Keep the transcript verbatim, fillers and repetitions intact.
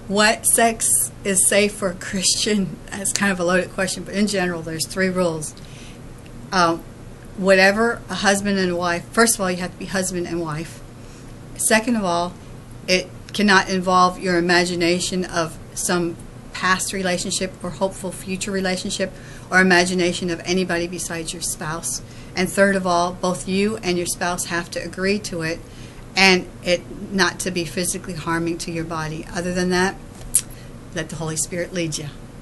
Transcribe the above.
What sex is safe for a Christian? That's kind of a loaded question, but in general, there's three rules. Um, whatever a husband and a wife, first of all, you have to be husband and wife. Second of all, it cannot involve your imagination of some past relationship or hopeful future relationship or imagination of anybody besides your spouse. And third of all, both you and your spouse have to agree to it, and it not to be physically harming to your body. Other than that, let the Holy Spirit lead you.